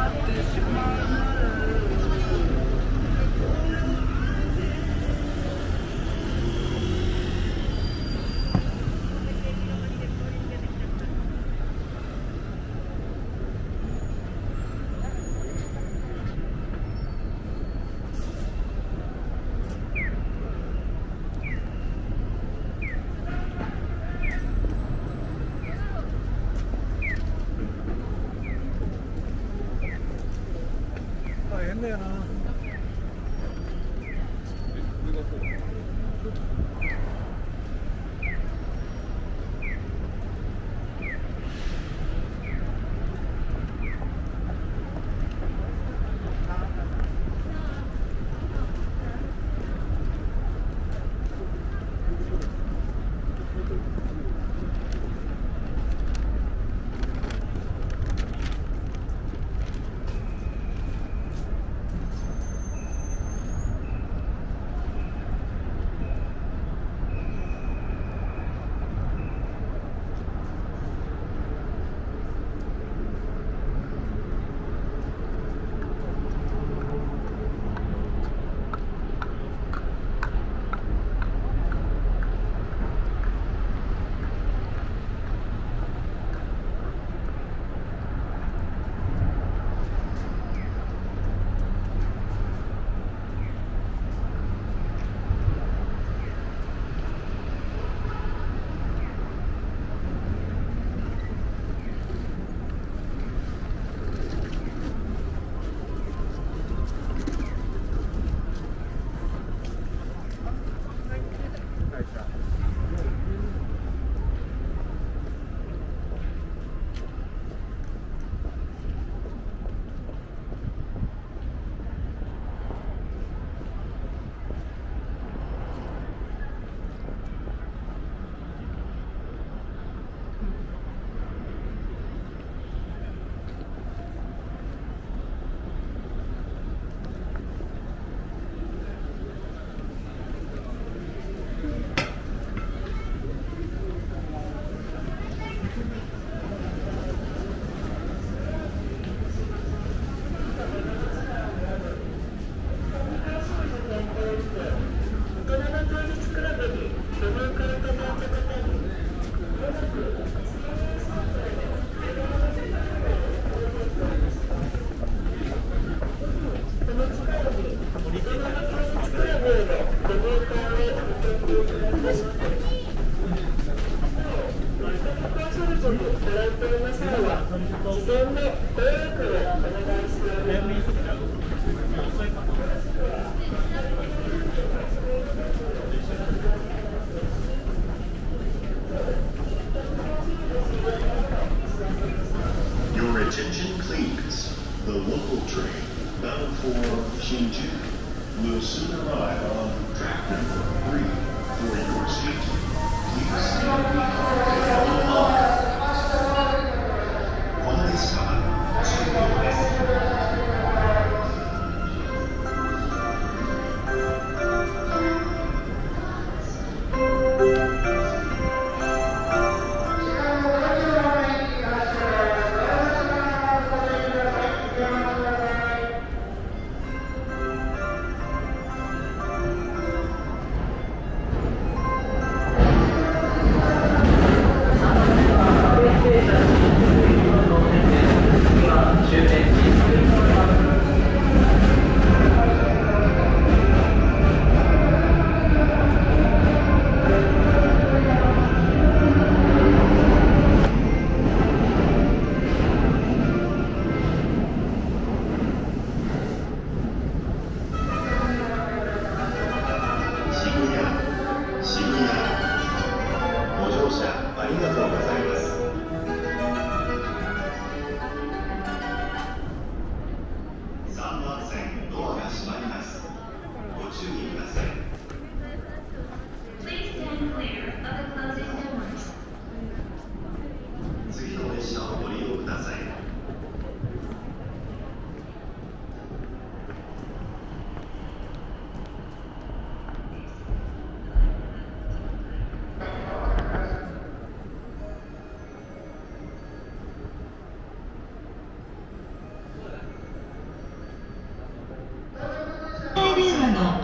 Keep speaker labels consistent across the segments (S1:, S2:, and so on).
S1: 変だよな。
S2: Attention please. The local train bound for Shinjuku will soon arrive on track number 3. For your safety, please stand behind the line. この列車は終了です。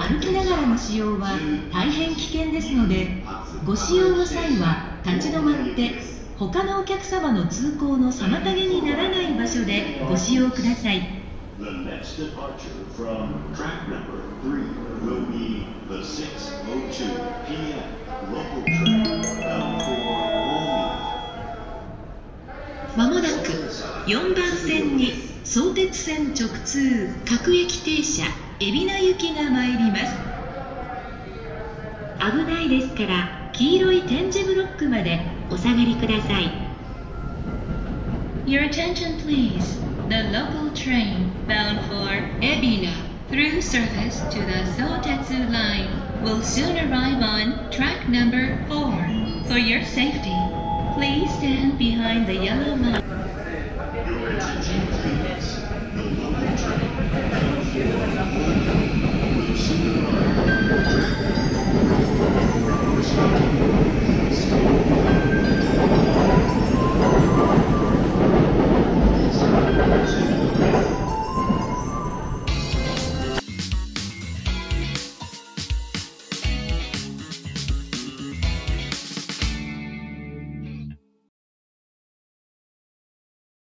S1: 歩きながらの使用は大変危険ですので、ご使用の際は立ち止まって他のお客様の通行の妨げにならない場所でご使用ください。
S2: The next departure from track number 3 will be the 6:02 p.m. local train bound for Omi.
S1: まもなく4番線に相鉄線直通各駅停車海老名行きが参ります。危ないですから黄色い点字ブロックまでお下がりください。 Your attention please. The local train bound for Ebina through service to the Sotetsu line will soon arrive on track number 4. For your safety, please stand behind the yellow line.
S2: Your attention please. The local train bound for Omi will soon arrive.